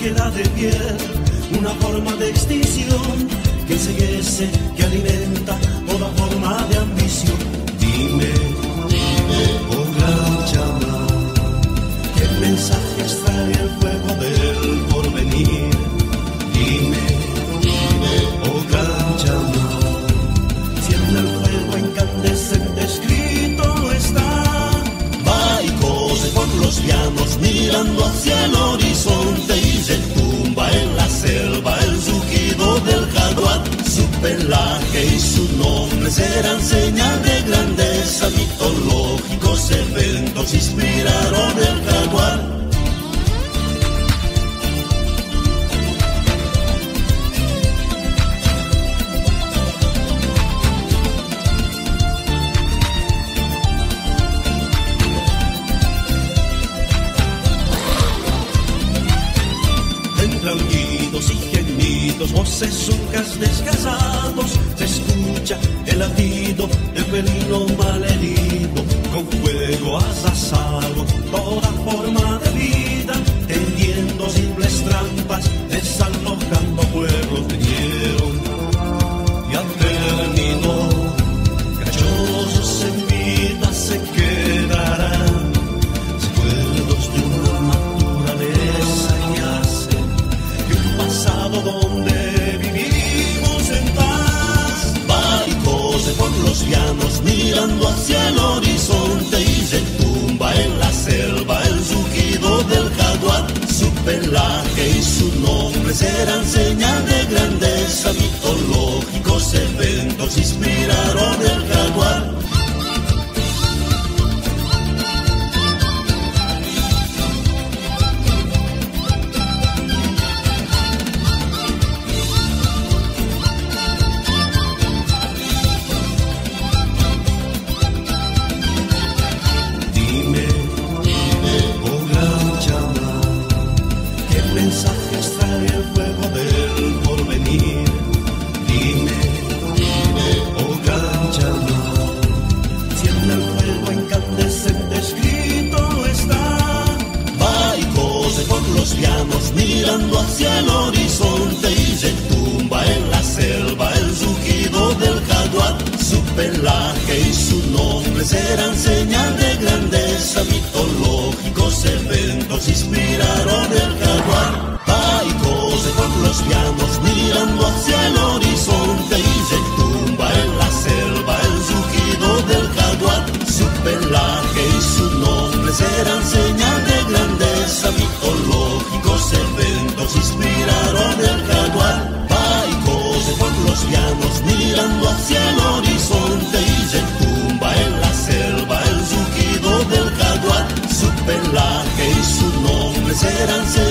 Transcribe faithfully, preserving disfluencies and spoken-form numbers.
queda de pie, una forma de extinción que enseguece, que alimenta toda forma de ambición. Dime, dime, oh gran llama, ¿qué mensajes trae el fuego del porvenir? Dime, dime, oh gran llama, siempre el fuego incandescente escrito está. Va y corre por los llanos mirando hacia el horizonte y retumba en la selva el rugido del jaguar. Su pelaje y su nombre serán señal de grandeza, mitológicos eventos inspiraron el jaguar. Aullidos y gemidos, voces surcas desgasados, se escucha el latido del felino malherido, con fuego asasado toda forma de vida, tendiendo simples trampas, desalojando pueblos de hielo. Y al término, cachosos en vida se quedarán, recuerdos de una naturaleza donde vivimos en paz. Va y corre por los llanos mirando hacia el horizonte y retumba en la selva el rugido del jaguar. Su pelaje y su nombre serán señal de grandeza, mitológicos eventos inspiraron el jaguar. Mirando hacia el horizonte y retumba en la selva el rugido del jaguar. Su pelaje y su nombre serán señal de grandeza, mitológicos eventos inspiraron el jaguar. Va y corre por los llanos mirando hacia el horizonte y retumba en la selva el rugido del jaguar. Su pelaje y su nombre serán señal de grandeza, mitológicos eventos inspiraron el jaguar. Va y corre por los llanos mirando hacia el horizonte y retumba en la selva el rugido del jaguar. Su pelaje y su nombre serán